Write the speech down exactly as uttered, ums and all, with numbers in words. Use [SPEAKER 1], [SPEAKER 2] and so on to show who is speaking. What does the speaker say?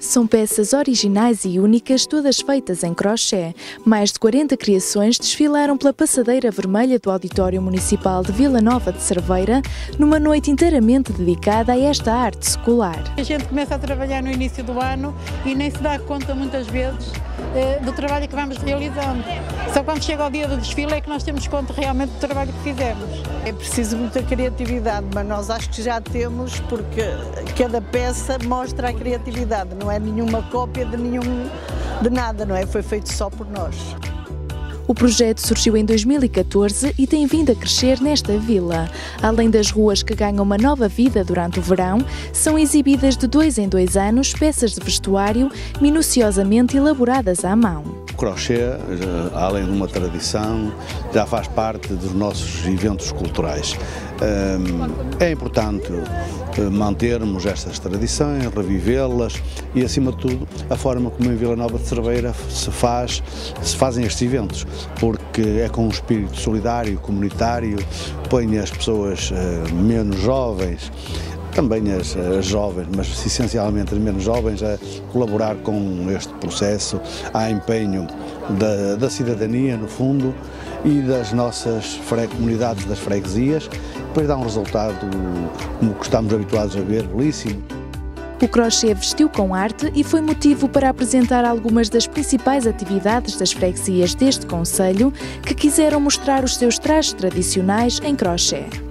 [SPEAKER 1] São peças originais e únicas, todas feitas em crochê. Mais de quarenta criações desfilaram pela passadeira vermelha do Auditório Municipal de Vila Nova de Cerveira, numa noite inteiramente dedicada a esta arte secular.
[SPEAKER 2] A gente começa a trabalhar no início do ano e nem se dá conta muitas vezes eh, do trabalho que vamos realizando. Só quando chega ao dia do desfile é que nós temos conta realmente do trabalho que fizemos.
[SPEAKER 3] É preciso muita criatividade, mas nós acho que já temos, porque cada peça mostra a criatividade, não é nenhuma cópia de, nenhum, de nada, não é? Foi feito só por nós.
[SPEAKER 1] O projeto surgiu em dois mil e catorze e tem vindo a crescer nesta vila. Além das ruas que ganham uma nova vida durante o verão, são exibidas de dois em dois anos peças de vestuário minuciosamente elaboradas à mão.
[SPEAKER 4] O crochê, além de uma tradição, já faz parte dos nossos eventos culturais. É importante mantermos estas tradições, revivê-las e, acima de tudo, a forma como em Vila Nova de Cerveira se faz, se fazem estes eventos, porque é com um espírito solidário, comunitário, põe as pessoas menos jovens, também as, as jovens, mas essencialmente as menos jovens, a colaborar com este processo. Há empenho da, da cidadania, no fundo, e das nossas comunidades das freguesias, depois dá um resultado, como estamos habituados a ver, belíssimo.
[SPEAKER 1] O crochê vestiu com arte e foi motivo para apresentar algumas das principais atividades das freguesias deste concelho que quiseram mostrar os seus trajes tradicionais em crochê.